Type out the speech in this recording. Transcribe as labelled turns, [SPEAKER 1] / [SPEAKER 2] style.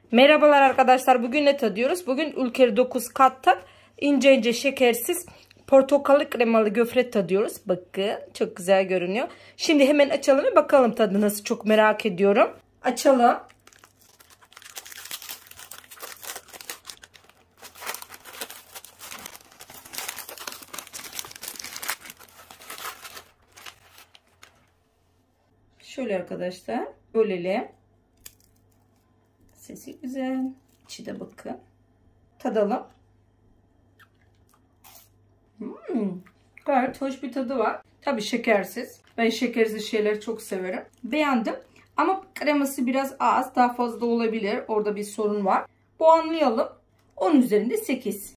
[SPEAKER 1] Merhabalar arkadaşlar. Bugün ne tadıyoruz? Bugün Ülker 9 katta ince ince şekersiz portakallı kremalı gofret tadıyoruz. Bakın çok güzel görünüyor. Şimdi hemen açalım ve bakalım tadı nasıl, çok merak ediyorum. Açalım. Şöyle arkadaşlar bölelim. Sesi güzel. İçi de bakın. Tadalım. Gayet hoş bir tadı var. Tabii şekersiz. Ben şekersiz şeyleri çok severim. Beğendim. Ama kreması biraz az. Daha fazla olabilir. Orada bir sorun var. Puanlayalım. 10 üzerinde 8.